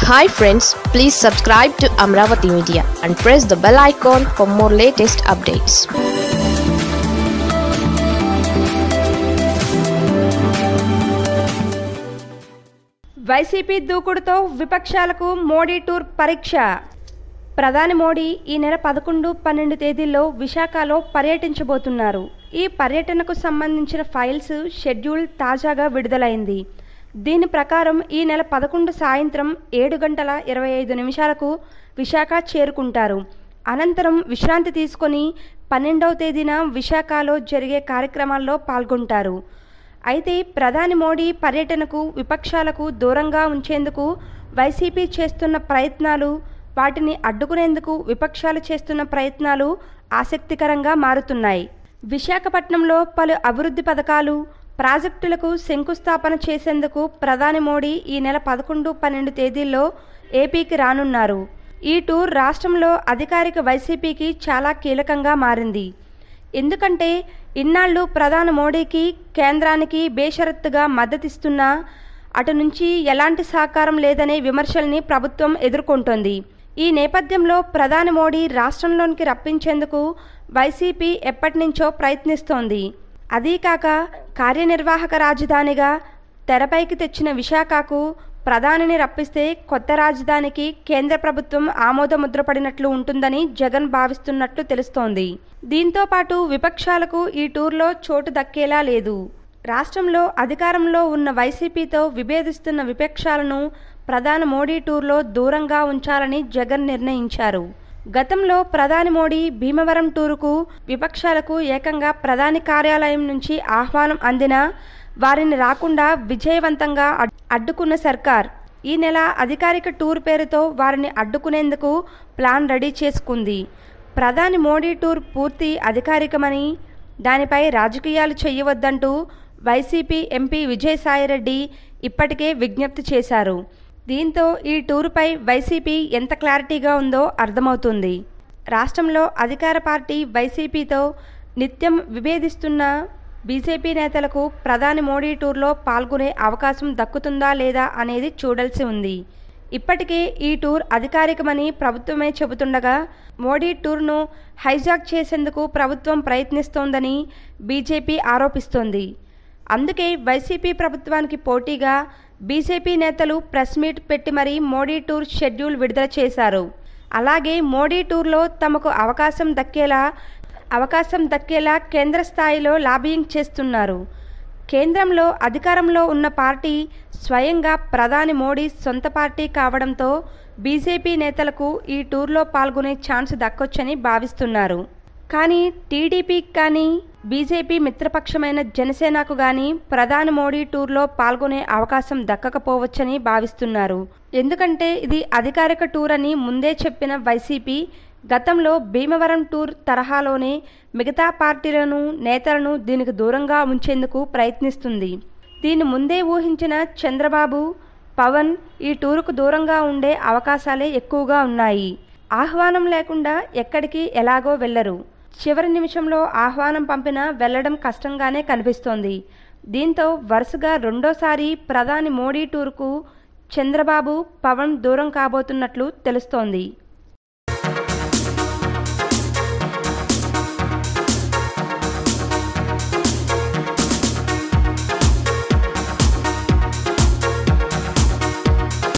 Hi friends, please subscribe to Amaravathi Media and press the bell icon for more latest updates. YCP దూకుడుతో విపక్షాలకు Modi tour పరీక్ష. ప్రధాని మోడీ ఈ నెల 11, 12 తేదీల్లో విశాఖలో పర్యటించబోతున్నారు. ఈ పర్యటనకు సంబంధించిన ఫైల్స్ షెడ్యూల్ తాజాగా విడుదలైంది. దీని ప్రకారం ఈ నెల 11 సాయంత్రం 7:25 విశాఖ చేరుకుంటారు. అనంతరం విశ్రాంతి తీసుకొని 12వ తేదీన విశాఖలో జరిగే కార్యక్రమాల్లో పాల్గొంటారు. అయితే ప్రధాని మోడీ పర్యటనకు విపక్షాలకు దూరంగా ఉంచేందుకు వైసీపీ చేస్తున్న ప్రయత్నాలు, వాటిని అడ్డుకునేందుకు విపక్షాలు చేస్తున్న ప్రయత్నాలు ఆసక్తికరంగా మారుతున్నాయి. విశాఖపట్నంలో పలు అభివృద్ధి పథకాలు, ప్రాజెక్టులకు శంకుస్థాపన చేసేందుకు ప్రధాని మోడీ ఈ నెల 11, 12 తేదీల్లో ఏపీకి రానున్నారు. ఈ టూర్ రాష్ట్రంలో అధికారిక వైసీపీకి చాలా కీలకంగా మారింది. ఎందుకంటే ఇన్నాళ్లు ప్రధాని మోడీకి, కేంద్రానికి బేషరతుగా మద్దతిస్తున్నా అటు నుంచి ఎలాంటి సహకారం లేదనే విమర్శల్ని ప్రభుత్వం ఎదుర్కొంటోంది. ఈ నేపథ్యంలో ప్రధాని మోడీ రాష్ట్రంలోనికి రప్పించేందుకు వైసీపీ ఎప్పటినుంచో ప్రయత్నిస్తోంది. అదీకాక కార్యనిర్వాహక రాజధానిగా తెరపైకి తెచ్చిన విశాఖకు ప్రధానిని రప్పిస్తే కొత్త రాజధానికి కేంద్ర ప్రభుత్వం ఆమోదముద్ర పడినట్లు ఉంటుందని జగన్ భావిస్తున్నట్లు తెలుస్తోంది. దీంతో పాటు విపక్షాలకు ఈ టూర్లో చోటు దక్కేలా లేదు. రాష్ట్రంలో అధికారంలో ఉన్న వైసీపీతో విభేదిస్తున్న విపక్షాలను ప్రధాని మోడీ టూర్లో దూరంగా ఉంచాలని జగన్ నిర్ణయించారు. గతంలో ప్రధాని మోడీ భీమవరం టూరుకు విపక్షాలకు ఏకంగా ప్రధాని కార్యాలయం నుంచి ఆహ్వానం అందినా వారిని రాకుండా విజయవంతంగా అడ్డుకున్న సర్కార్ ఈ నెల అధికారిక టూర్ పేరుతో వారిని అడ్డుకునేందుకు ప్లాన్ రెడీ చేసుకుంది. ప్రధాని మోడీ టూర్ పూర్తి అధికారికమని, దానిపై రాజకీయాలు చేయవద్దంటూ వైసీపీ ఎంపీ విజయసాయిరెడ్డి ఇప్పటికే విజ్ఞప్తి చేశారు. దీంతో ఈ టూరుపై వైసీపీ ఎంత క్లారిటీగా ఉందో అర్థమవుతుంది. రాష్ట్రంలో అధికార పార్టీ వైసీపీతో నిత్యం విభేదిస్తున్న బీజేపీ నేతలకు ప్రధాని మోడీ టూర్లో పాల్గొనే అవకాశం దక్కుతుందా లేదా అనేది చూడాల్సి ఉంది. ఇప్పటికే ఈ టూర్ అధికారికమని ప్రభుత్వమే చెబుతుండగా మోడీ టూర్ను హైజాక్ చేసేందుకు ప్రభుత్వం ప్రయత్నిస్తోందని బీజేపీ ఆరోపిస్తోంది. అందుకే వైసీపీ ప్రభుత్వానికి పోటీగా బీజేపీ నేతలు ప్రెస్ మీట్ పెట్టి మరీ మోడీ టూర్ షెడ్యూల్ విడుదల చేశారు. అలాగే మోడీ టూర్లో తమకు అవకాశం దక్కేలా కేంద్ర స్థాయిలో లాబియింగ్ చేస్తున్నారు. కేంద్రంలో అధికారంలో ఉన్న పార్టీ స్వయంగా ప్రధాని మోడీ సొంత పార్టీ కావడంతో బీజేపీ నేతలకు ఈ టూర్లో పాల్గొనే ఛాన్స్ దక్కొచ్చని భావిస్తున్నారు. కానీ టీడీపీకి కానీ బీజేపీ మిత్రపక్షమైన జనసేనకు కానీ ప్రధాని మోడీ టూర్లో పాల్గొనే అవకాశం దక్కకపోవచ్చని భావిస్తున్నారు. ఎందుకంటే ఇది అధికారిక టూర్ అని ముందే చెప్పిన వైసీపీ గతంలో భీమవరం టూర్ తరహాలోనే మిగతా పార్టీలను, నేతలను దీనికి దూరంగా ఉంచేందుకు ప్రయత్నిస్తుంది. దీన్ని ముందే ఊహించిన చంద్రబాబు, పవన్ ఈ టూరుకు దూరంగా ఉండే అవకాశాలే ఎక్కువగా ఉన్నాయి. ఆహ్వానం లేకుండా ఎక్కడికి ఎలాగో వెళ్లరు. చివరి నిమిషంలో ఆహ్వానం పంపినా వెళ్లడం కష్టంగానే కనిపిస్తోంది. దీంతో వరుసగా రెండోసారి ప్రధాని మోడీ టూర్కు చంద్రబాబు, పవన్ దూరం కాబోతున్నట్లు తెలుస్తోంది.